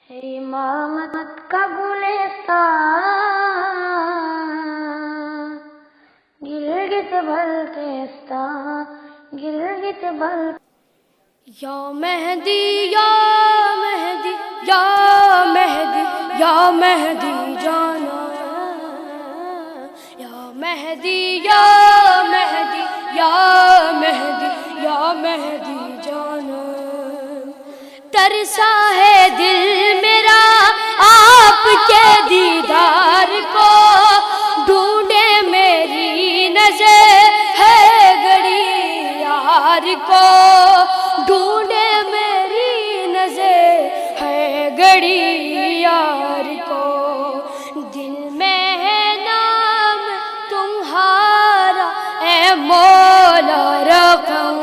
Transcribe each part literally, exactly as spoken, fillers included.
امامت کا گلستان گلگت بلتستان گلگت بل یا مہدی یا مہدی یا مہدی یا مہدی جانا یا مہدی یا مہدی یا مہدی یا مہدی جانا ترسا ہے دل میرا آپ کے دیدار کو ڈھونڈے میری نظر ہے گڑی یار کو ڈھونڈے میری نظر ہے گڑی یار کو دل میں ہے نام تمہارا اے مولا رقم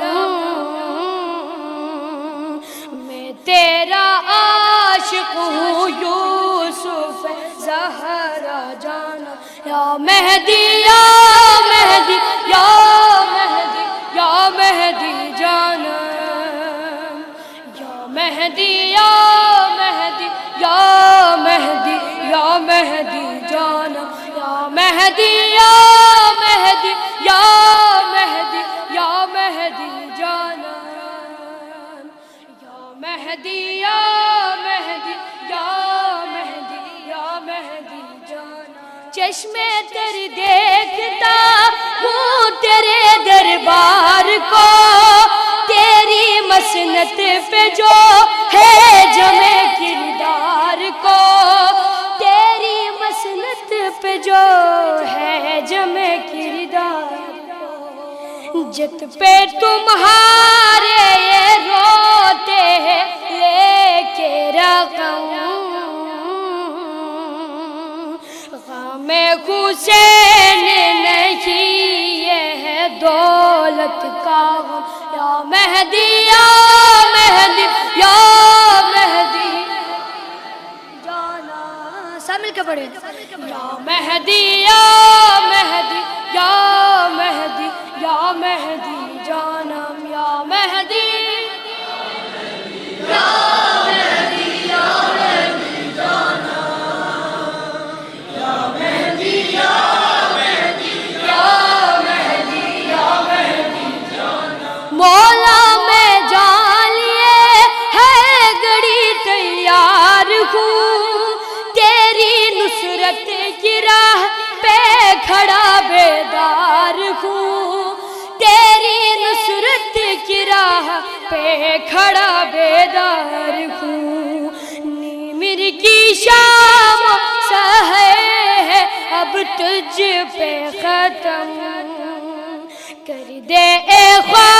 میں تیرا عاشق ہوں یوسف زہرا جانا یا مہدی یا مہدی یا مہدی یا مہدی جانا یا مہدی یا مہدی یا مہدی یا مہدی جانا یا مہدی یا مہدی یا مہدی یا مہدی جانا یا مہدی یا مہدی یا مہدی یا مہدی جانا چشمے تر دیکھتا ہوں تیرے دربار کو تیری مسنت پہ جو ہے جمع کردار کو تیری مسنت پہ جو ہے جمع کردار کو جت پہ تمہارے یہ روتے ہیں لے کے رقم غم حسین نہیں یہ ہے دولت کا غم یا مہدی یا مہدی یا مہدی جانا سب مل کے پڑھیں یا مہدی یا مہدی یا مہدی یا مہدی جانا یا مہدی یا مہدی یا مہدی جانا یا مہدی یا مہدی یا مہدی یا مہدی جانا مولا میں جان لیے ہے گڑی تیار ہوں تیری نصرت کی راہ پہ کھڑا بیدار ہوں تیری نصرت کی راہ پہ کھڑا بیدار ہوں نیمر کی شام سحر ہے اب تجھ پہ ختم کر دے اے خواہ